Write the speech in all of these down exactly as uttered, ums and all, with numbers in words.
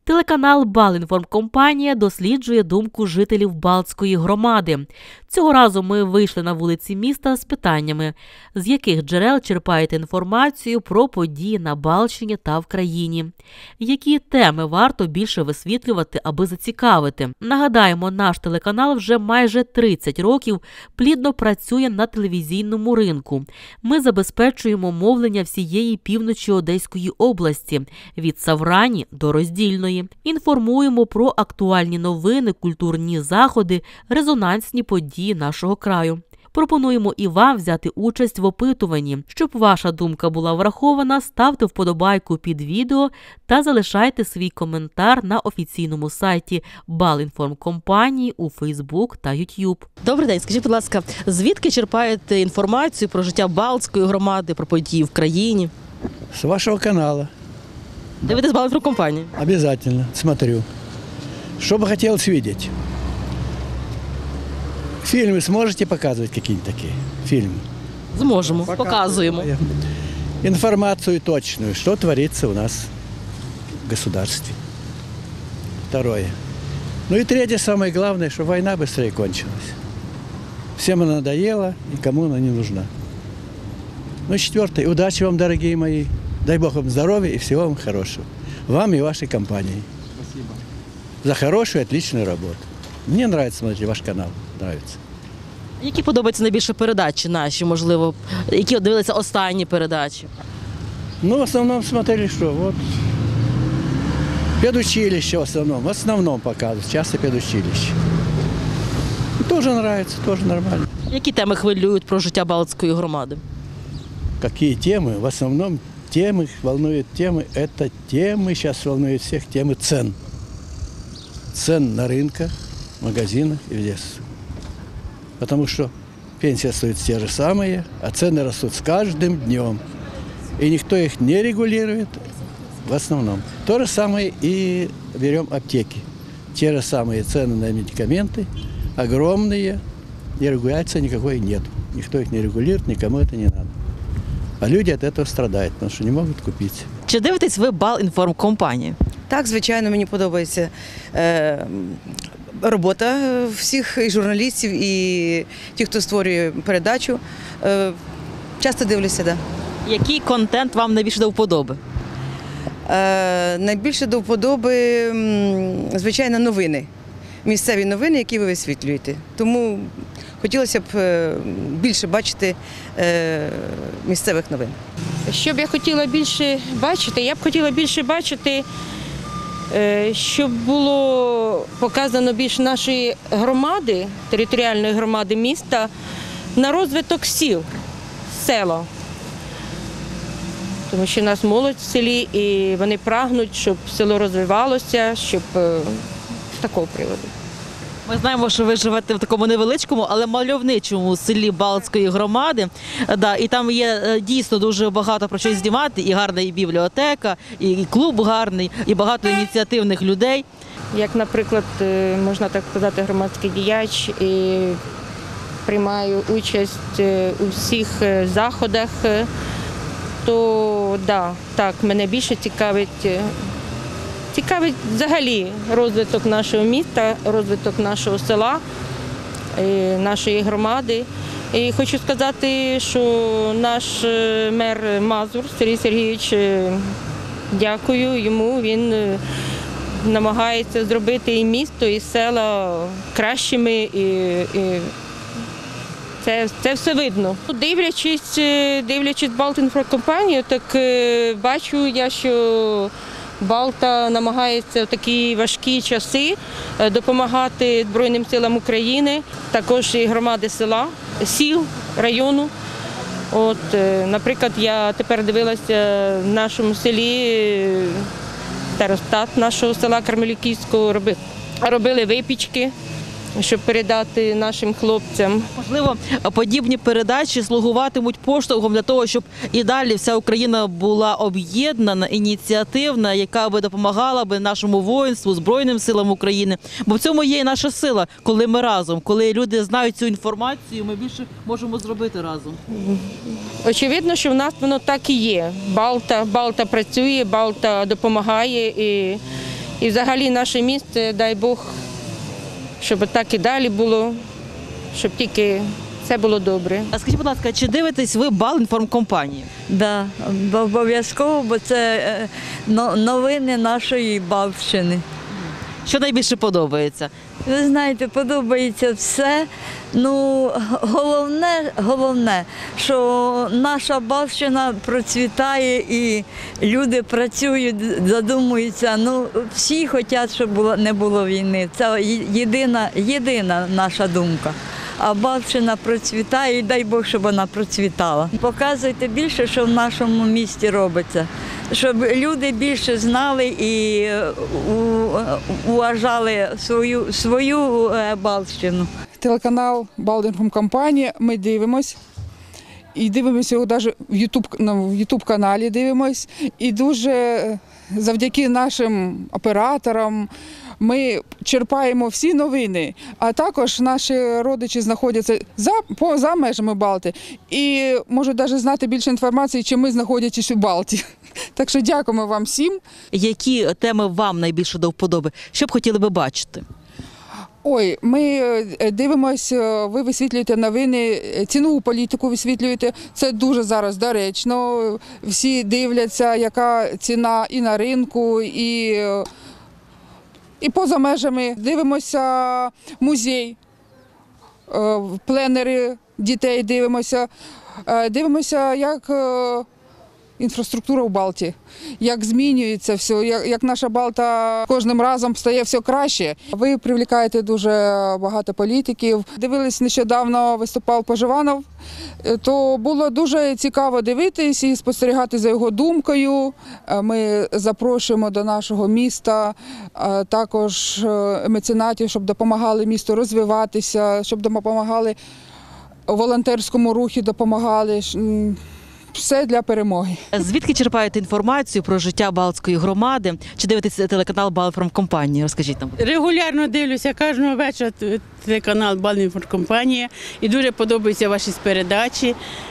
Телеканал «Балінформкомпанія» досліджує думку жителів Балтської громади. Цього разу ми вийшли на вулиці міста з питаннями, з яких джерел черпаєте інформацію про події на Балтщині та в країні. Які теми варто більше висвітлювати, аби зацікавити? Нагадаємо, наш телеканал вже майже тридцять років плідно працює на телевізійному ринку. Ми забезпечуємо мовлення всієї півночі Одеської області – від Саврані до Роздільної. Інформуємо про актуальні новини, культурні заходи, резонансні події нашого краю. Пропонуємо і вам взяти участь в опитуванні. Щоб ваша думка була врахована, ставте вподобайку під відео та залишайте свій коментар на офіційному сайті «Балінформкомпанії» у Фейсбук та Ютуб. Добрий день, скажіть, будь ласка, звідки черпаєте інформацію про життя Балтської громади, про події в країні? С вашего канала. Дивитесь Балінформкомпанію? Обязательно смотрю. Что бы хотелось видеть? Фильмы сможете показывать какие-нибудь такие? Фильмы. Зможемо, показуємо. Информацию точную, что творится у нас в государстве. Второе. Ну и третье, самое главное, что война быстрее кончилась. Всем она надоела, никому она не нужна. Ну и четвертое. Удачи вам, дорогие мои. Дай Бог вам здоровья и всего вам хорошего. Вам и вашей компании. Спасибо. За хорошую, отличную работу. Мне нравится смотреть ваш канал. Нравится. Які подобаються найбільше передачі наші, можливо, які дивилися останні передачі? Ну, в основном смотрели, что вот педучилище в основном, в основном показывают, часто педучилище. Тоже нравится, тоже нормально. Які теми хвилюють про життя Балтської громади? Какие темы? В основном темы, волнуют темы, это темы, сейчас волнуют всех, темы цен. Цен на рынках, магазинах и везде. Потому что пенсии остаются те же самые, а цены растут с каждым днем. И никто их не регулирует в основном. То же самое и берем аптеки. Те же самые цены на медикаменты, огромные, и регуляции никакой нет. Никто их не регулирует, никому это не надо. А люди от этого страдают, потому что не могут купить. Чи дивитесь ви Балінформкомпанію? Так, звичайно, мені подобається е, робота всіх і журналістів, і тих, хто створює передачу. Е, часто дивлюся, так. Да. Який контент вам найбільше до вподоби? Е, найбільше до вподоби, звичайно, новини. Місцеві новини, які ви висвітлюєте. Тому хотілося б більше бачити місцевих новин. Що б я хотіла більше бачити? Я б хотіла більше бачити, щоб було показано більше нашої громади, територіальної громади міста, на розвиток сіл, села. Тому що в нас молодь в селі і вони прагнуть, щоб село розвивалося, щоб з такого приводу. Ми знаємо, що ви живете в такому невеличкому, але мальовничому селі Балтської громади. Да, і там є дійсно дуже багато про що знімати, і гарна і бібліотека, і клуб гарний, і багато ініціативних людей. Як, наприклад, можна так сказати, громадський діяч, і приймаю участь у всіх заходах, то да, так, мене більше цікавить Цікавить взагалі розвиток нашого міста, розвиток нашого села, нашої громади. І хочу сказати, що наш мер Мазур Сергій Сергійович, дякую йому, він намагається зробити і місто, і села кращими, і, і це, це все видно. Дивлячись, дивлячись Балінформкомпанію, так бачу я, що Балта намагається в такі важкі часи допомагати Збройним силам України, також і громади села, сіл, району. От, наприклад, я тепер дивилася в нашому селі, старостат нашого села Кармелюківського, робили, робили випічки, щоб передати нашим хлопцям. Можливо, подібні передачі слугуватимуть поштовхом для того, щоб і далі вся Україна була об'єднана, ініціативна, яка би допомагала би нашому воїнству, Збройним силам України. Бо в цьому є і наша сила, коли ми разом, коли люди знають цю інформацію, ми більше можемо зробити разом. Очевидно, що в нас воно так і є. Балта, Балта працює, Балта допомагає і І взагалі наше місце, дай Бог, щоб так і далі було, щоб тільки все було добре. А скажіть, будь ласка, чи дивитесь ви Балінформкомпанії? Да, обов'язково, бо це е, но- новини нашої Балтщини. Що найбільше подобається? Ви знаєте, подобається все. Ну, головне, головне, що наша Балтщина процвітає і люди працюють, задумуються. Ну, всі хочуть, щоб було, не було війни. Це єдина, єдина наша думка. А Балтщина процвітає, і дай Бог, щоб вона процвітала. Показуйте більше, що в нашому місті робиться, щоб люди більше знали і уважали свою, свою Балтщину. Телеканал Балінформкомпанія, ми дивимось. І дивимося його навіть в Ютуб, в Ютуб-каналі дивимось. І дуже завдяки нашим операторам ми черпаємо всі новини, а також наші родичі знаходяться за, поза межами Балти і можуть навіть знати більше інформації, чим ми, знаходячись у Балті. Так що дякуємо вам всім. Які теми вам найбільше до вподоби? Що б хотіли би бачити? Ой, ми дивимося, ви висвітлюєте новини, цінову політику висвітлюєте. Це дуже зараз доречно. Всі дивляться, яка ціна і на ринку, і, і поза межами. Дивимося музей, пленери дітей дивимося. Дивимося, як інфраструктура в Балті, як змінюється все, як, як наша Балта кожним разом стає все краще. Ви привлікаєте дуже багато політиків. Дивились нещодавно, виступав Поживанов, то було дуже цікаво дивитись і спостерігати за його думкою. Ми запрошуємо до нашого міста також меценатів, щоб допомагали місту розвиватися, щоб допомагали волонтерському руху, допомагали. Все для перемоги. Звідки черпаєте інформацію про життя Балтської громади? Чи дивитеся телеканал Балінформкомпанії? Розкажіть нам. Регулярно дивлюся кожного вечора телеканал Балінформкомпанія і дуже подобаються ваші передачі.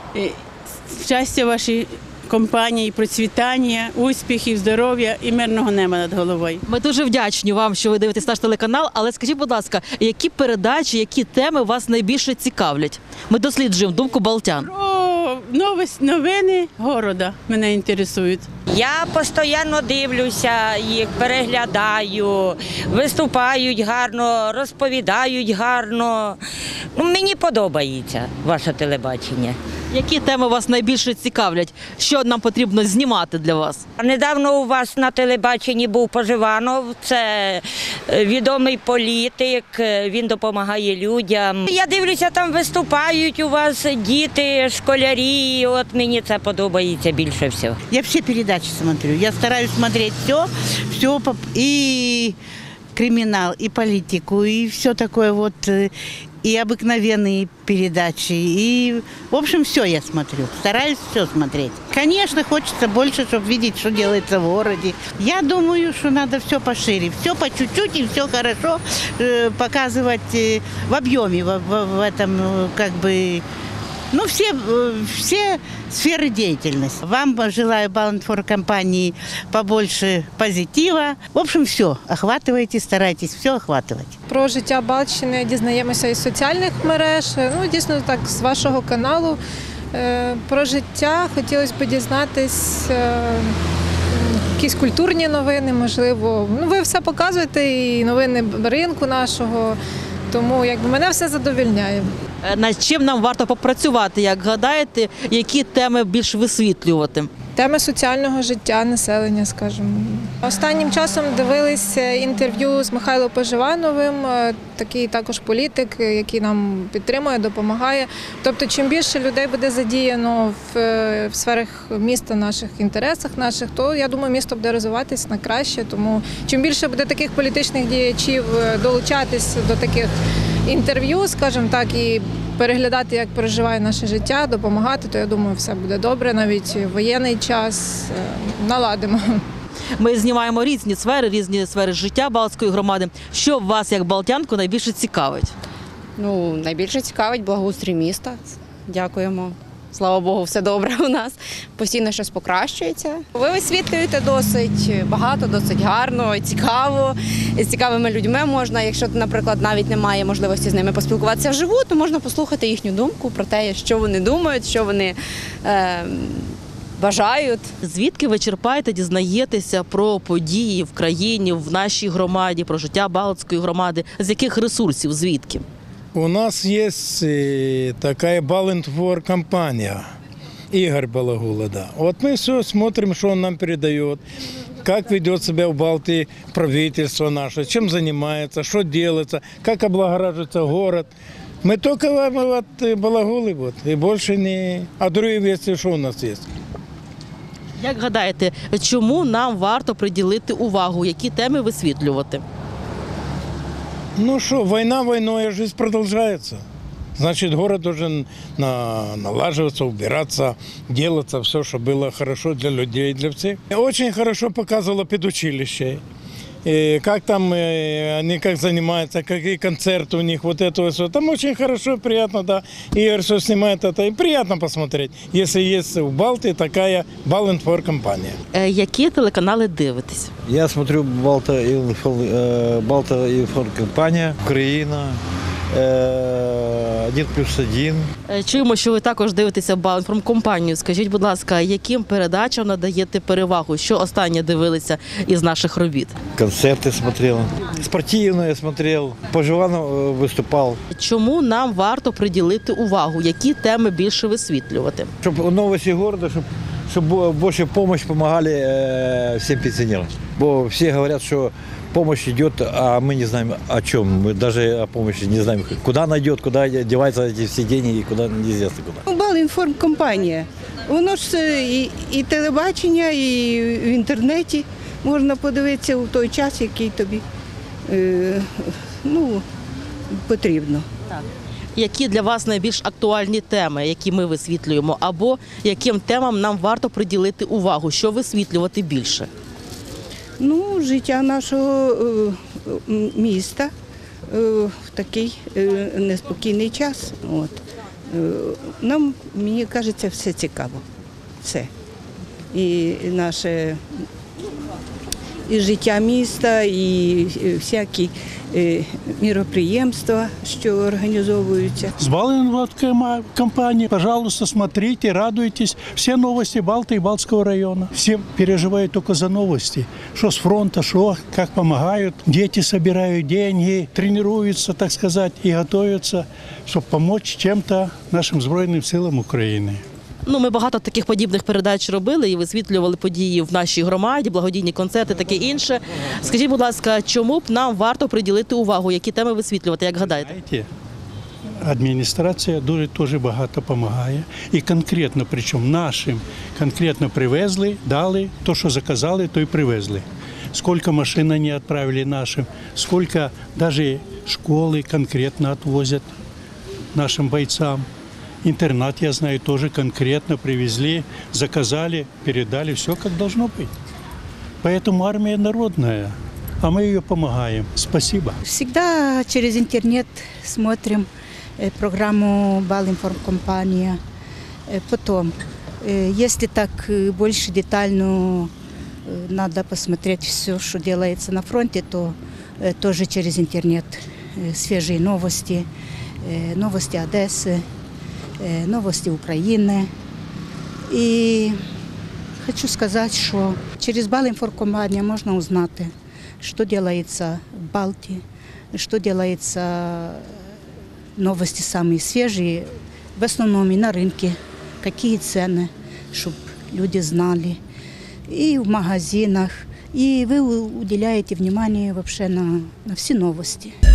Щастя вашій компанії, процвітання, успіхів, здоров'я і мирного неба над головою. Ми дуже вдячні вам, що ви дивитесь наш телеканал, але скажіть, будь ласка, які передачі, які теми вас найбільше цікавлять? Ми досліджуємо думку балтян. Про новості, новини города мене інтересують. Я постійно дивлюся їх, переглядаю, виступають гарно, розповідають гарно. Ну, мені подобається ваше телебачення. Які теми вас найбільше цікавлять? Що нам потрібно знімати для вас? Недавно у вас на телебаченні був Поживанов, це відомий політик, він допомагає людям. Я дивлюся, там виступають у вас діти, школярі, от мені це подобається більше всього. Я все передачи смотрю, я стараюсь смотреть все, все и криминал, и политику, и все такое вот, и обыкновенные передачи, и, в общем, все я смотрю, стараюсь все смотреть. Конечно, хочется больше, чтобы видеть, что делается в городе. Я думаю, что надо все пошире, все по чуть-чуть и все хорошо э, показывать э, в объеме, в, в, в этом, э, как бы, ну, все, все сферы деятельности. Вам желаю Балінформкомпании побольше позитива. В общем, все. Охватывайте, старайтесь все охватывать. Про життя Балтщини дізнаємося із соціальних мереж, ну, дійсно так, з вашого каналу. Про життя хотілося б дізнатись, якісь культурні новини, можливо. Ну, ви все показуєте, і новини ринку нашого, тому якби мене все задовольняє. Над чим нам варто попрацювати, як гадаєте, які теми більш висвітлювати? Теми соціального життя населення, скажімо. Останнім часом дивилися інтерв'ю з Михайлом Поживановим, такий також політик, який нам підтримує, допомагає. Тобто, чим більше людей буде задіяно в, в сферах міста, наших інтересах наших, то, я думаю, місто буде розвиватись на краще. Тому чим більше буде таких політичних діячів долучатись до таких інтерв'ю, скажімо так, і переглядати, як переживає наше життя, допомагати, то, я думаю, все буде добре, навіть в воєнний час наладимо. Ми знімаємо різні сфери, різні сфери життя Балтської громади. Що вас, як балтянку, найбільше цікавить? Ну, найбільше цікавить благоустрій міста. Дякуємо Слава Богу, все добре у нас. Постійно щось покращується. Ви висвітлюєте досить багато, досить гарно, цікаво. З цікавими людьми можна, якщо, наприклад, навіть немає можливості з ними поспілкуватися вживу, то можна послухати їхню думку про те, що вони думають, що вони е, бажають. Звідки ви черпаєте, дізнаєтеся про події в країні, в нашій громаді, про життя Балтської громади? З яких ресурсів, звідки? У нас есть такая Балинформ-компания, Игорь Балагула, да. Вот мы все смотрим, что он нам передает, как ведет себя в Балтии правительство наше, чем занимается, что делается, как облагораживается город. Мы только от Балагулы, вот, и больше не... А другие вести, что у нас есть? Як гадаєте, чому нам варто приділити увагу, які теми висвітлювати? Ну что, война войной, а жизнь продолжается. Значит, город должен на, налаживаться, убираться, делаться все, чтобы было хорошо для людей, для всех. Очень хорошо показывало педучилище. И как там э, они как занимаются, какие концерты у них, вот это все. Там очень хорошо, приятно, да. Игорь все снимает это, и приятно посмотреть, если есть в Балтии такая Балинформ-компания. Е, які телеканали дивитесь? Я смотрю Балта-Информ-компания, Украина, один плюс один. Е, чуємо, що ви також дивитеся Балінформкомпанію. Скажіть, будь ласка, яким передачам надаєте перевагу? Що останнє дивилися із наших робіт? Концерты смотрел, спортивные смотрел, Поживанов выступал. Чому нам варто приділити увагу? Які теми більше висвітлювати? Чтобы новости города, чтобы, чтобы больше помощь помогали э, всем пенсионерам. Бо все говорят, что помощь идет, а мы не знаем о чем. Мы даже о помощи не знаем, куда она идет, куда деваются эти все деньги и куда неизвестно куда. Балінформкомпанія. Воно ж і, і телебачення, і в інтернеті можна подивитися у той час, який тобі е, ну, потрібно. Так. Які для вас найбільш актуальні теми, які ми висвітлюємо, або яким темам нам варто приділити увагу, що висвітлювати більше? Ну, життя нашого е, міста е, в такий е, неспокійний час. От. Е, нам, мені кажеться, все цікаво. Все. І наше і життя міста, і всякі е, міроприємства, що організовуються. С Балинформ-компанией, пожалуйста, смотрите, радуйтесь. Все новости Балты и Балтского района. Все переживают только за новости. Что с фронта, что, как помогают. Дети собирают деньги, тренируются, так сказать, и готовятся, чтобы помочь чем-то нашим Збройним силам України. Ну, ми багато таких подібних передач робили і висвітлювали події в нашій громаді, благодійні концерти, таке інше. Скажіть, будь ласка, чому б нам варто приділити увагу, які теми висвітлювати, як гадаєте? Знаєте, адміністрація дуже теж багато допомагає. І конкретно, причому нашим, конкретно привезли, дали, то, що заказали, то і привезли. Сколько машин вони відправили нашим, сколько навіть школи конкретно відвозять нашим бойцам. Интернат, я знаю, тоже конкретно привезли, заказали, передали, все как должно быть. Поэтому армия народная, а мы ее помогаем. Спасибо. Всегда через интернет смотрим программу Балинформкомпания. Потом, если так больше детально надо посмотреть все, что делается на фронте, то тоже через интернет свежие новости, новости Одессы, новости Украины. И хочу сказать, что через Балинформкомпанию можно узнать, что делается в Балтии, что делается, новости самые свежие, в основном и на рынке, какие цены, чтобы люди знали, и в магазинах. И вы уделяете внимание вообще на, на все новости.